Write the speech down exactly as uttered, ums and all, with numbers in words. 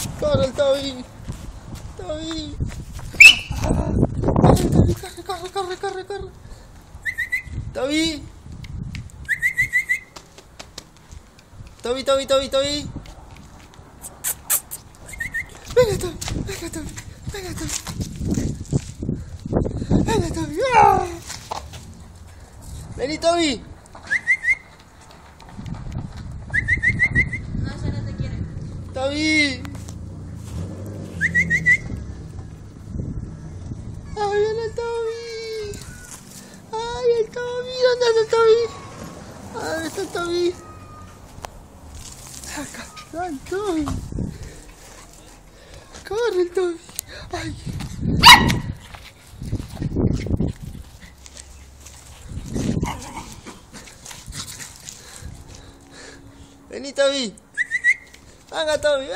Corre el Toby. Toby. Corre, Toby, corre, corre, corre, corre, corre. Toby. Toby, Toby, Toby, Toby. Venga, Toby, venga, Toby, venga, Toby. Venga, Toby. ¡Ah! Vení, Toby. No, ya no te quiere. Toby. ¡Ay, viene el Toby! ¡Ay, el Toby! ¿Dónde está el Toby? ¿Dónde está el Toby? ¡Acá está el Toby! ¡Corre el Toby! ¡Ay! Vení, Toby. Venga, Toby.